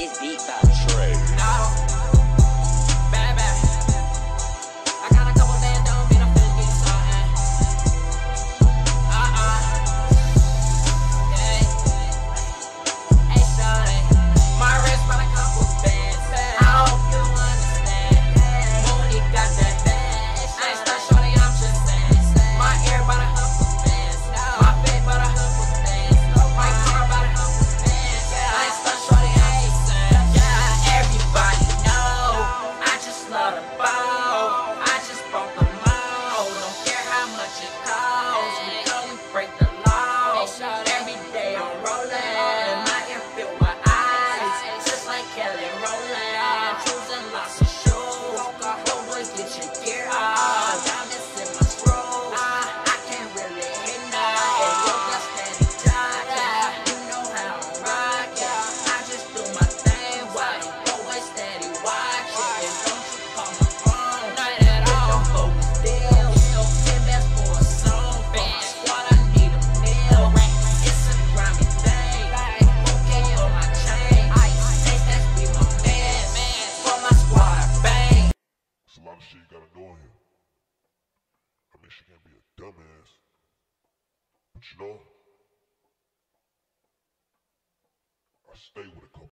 This beat got Trey. Bad, bad. I got a couple bands, don't mean I'm finna get something. Yeah. Hey, shawty. My wrist brought a couple bands. I hope you understand. Mooney got that band. I ain't stuck, shorty, I'm just saying. My ear brought a couple bands. My bed brought a couple bands. My car brought a couple bands. I ain't stuck, shorty, I'm just saying. Yeah, everybody know I just love the ball. I just broke the mold. Don't care how much it costs. We come break the law. Every day I'm rolling. My ear filled with ice, just like Kelly Rowland. Choosing lots of shoes. Homeboy, get your gear up. Diamonds in my screws. I can't really hit nothing. You got steady jocking. You know how I'm rocking. I just do my thing while them boys steady watching. And don't you call my phone, not at all. Don't hold the deal. Send best for a song. For my squad, I need a meal. It's a grimy thing. Okay on my chain. Taste that be my man. For my squad, I bang. It's a lot of shit you gotta know in here. I mean, she can't be a dumbass. But you know, I stay with a couple.